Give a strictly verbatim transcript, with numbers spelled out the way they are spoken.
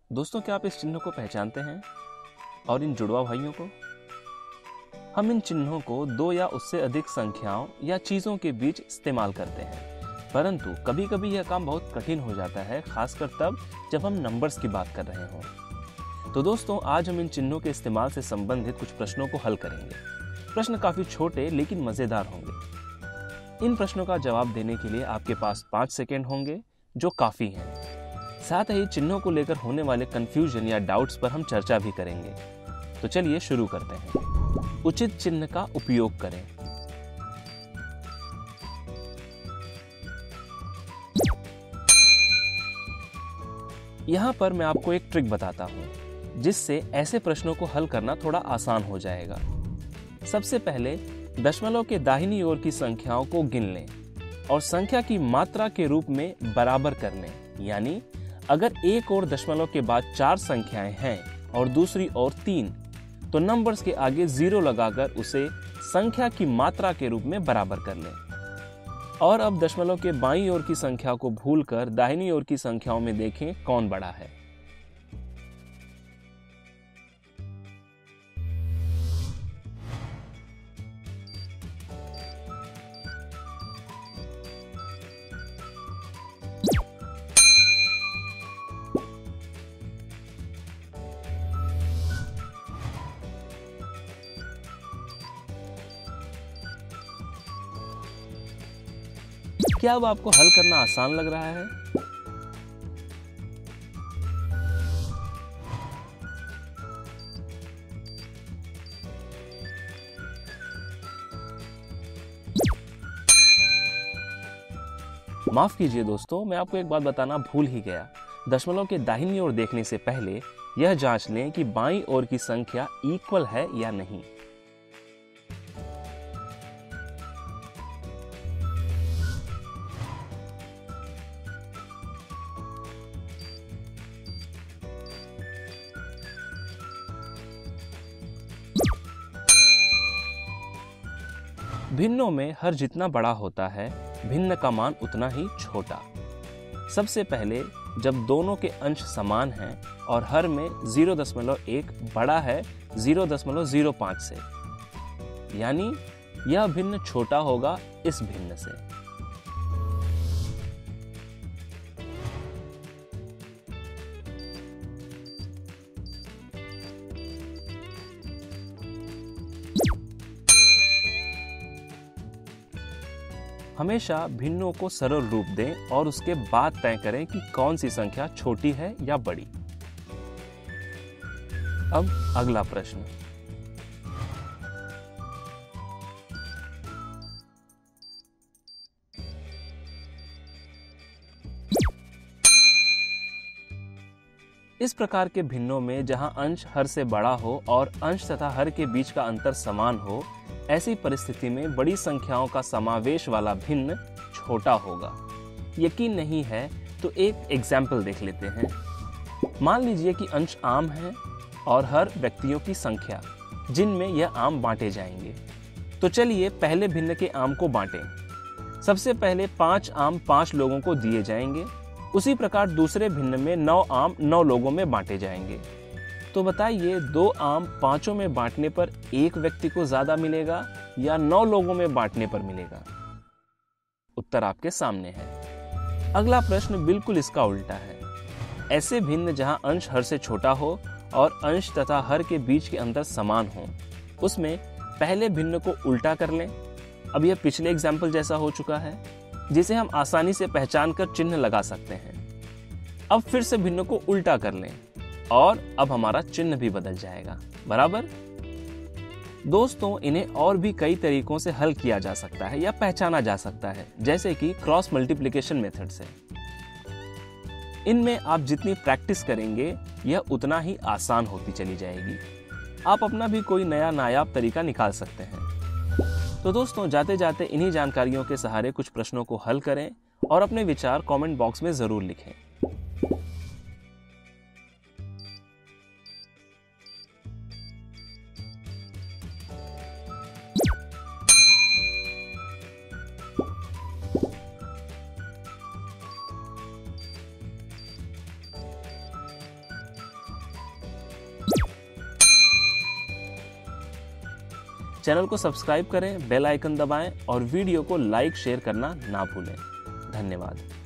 दोस्तों, क्या आप इस चिन्ह को पहचानते हैं और इन जुड़वा भाइयों को? हम इन चिन्हों को दो या उससे अधिक संख्याओं या चीजों के बीच इस्तेमाल करते हैं, परंतु कभी कभी यह काम बहुत कठिन हो जाता है, खासकर तब जब हम नंबर्स की बात कर रहे हों। तो दोस्तों, आज हम इन चिन्हों के इस्तेमाल से संबंधित कुछ प्रश्नों को हल करेंगे। प्रश्न काफी छोटे लेकिन मजेदार होंगे। इन प्रश्नों का जवाब देने के लिए आपके पास पाँच सेकेंड होंगे, जो काफी हैं। साथ ही चिन्हों को लेकर होने वाले कंफ्यूजन या डाउट्स पर हम चर्चा भी करेंगे। तो चलिए शुरू करते हैं। उचित चिन्ह का उपयोग करें। यहां पर मैं आपको एक ट्रिक बताता हूं, जिससे ऐसे प्रश्नों को हल करना थोड़ा आसान हो जाएगा। सबसे पहले दशमलव के दाहिनी ओर की संख्याओं को गिन लें और संख्या की मात्रा के रूप में बराबर कर लें। यानी अगर एक और दशमलव के बाद चार संख्याएं हैं और दूसरी ओर तीन, तो नंबर्स के आगे जीरो लगाकर उसे संख्या की मात्रा के रूप में बराबर कर लें। और अब दशमलव के बाईं ओर की संख्या को भूलकर दाहिनी ओर की संख्याओं में देखें कौन बड़ा है। क्या अब आपको हल करना आसान लग रहा है? माफ कीजिए दोस्तों, मैं आपको एक बात बताना भूल ही गया। दशमलव के दाहिनी ओर देखने से पहले यह जांच लें कि बाईं ओर की संख्या इक्वल है या नहीं। भिन्नों में हर जितना बड़ा होता है, भिन्न का मान उतना ही छोटा। सबसे पहले जब दोनों के अंश समान हैं और हर में जीरो दशमलव एक बड़ा है जीरो दशमलव जीरो पाँच से, यानी यह भिन्न छोटा होगा इस भिन्न से। हमेशा भिन्नों को सरल रूप दें और उसके बाद तय करें कि कौन सी संख्या छोटी है या बड़ी। अब अगला प्रश्न। इस प्रकार के भिन्नों में जहां अंश हर से बड़ा हो और अंश तथा हर के बीच का अंतर समान हो, ऐसी परिस्थिति में बड़ी संख्याओं का समावेश वाला भिन्न छोटा होगा। यकीन नहीं है तो एक एग्जाम्पल देख लेते हैं। मान लीजिए कि अंश आम है और हर व्यक्तियों की संख्या, जिनमें यह आम बांटे जाएंगे। तो चलिए पहले भिन्न के आम को बांटें। सबसे पहले पांच आम पांच लोगों को दिए जाएंगे। उसी प्रकार दूसरे भिन्न में नौ आम नौ लोगों में बांटे जाएंगे। तो बताइए, दो आम पांचों में बांटने पर एक व्यक्ति को ज्यादा मिलेगा या नौ लोगों में बांटने पर मिलेगा? उत्तर आपके सामने है। अगला प्रश्न बिल्कुल इसका उल्टा है। ऐसे भिन्न जहां अंश हर से छोटा हो और अंश तथा हर के बीच के अंतर समान हो, उसमें पहले भिन्न को उल्टा कर लें। अब यह पिछले एग्जाम्पल जैसा हो चुका है, जिसे हम आसानी से पहचान कर चिन्ह लगा सकते हैं। अब फिर से भिन्न को उल्टा कर लें और अब हमारा चिन्ह भी बदल जाएगा। बराबर? दोस्तों, इन्हें और भी कई तरीकों से हल किया जा सकता है या पहचाना जा सकता है, जैसे कि क्रॉस मल्टीप्लिकेशन मेथड से। इनमें आप जितनी प्रैक्टिस करेंगे, यह उतना ही आसान होती चली जाएगी। आप अपना भी कोई नया नायाब तरीका निकाल सकते हैं। तो दोस्तों, जाते जाते इन्हीं जानकारियों के सहारे कुछ प्रश्नों को हल करें और अपने विचार कमेंट बॉक्स में जरूर लिखें। चैनल को सब्सक्राइब करें, बेल आइकन दबाएं और वीडियो को लाइक शेयर करना ना भूलें। धन्यवाद।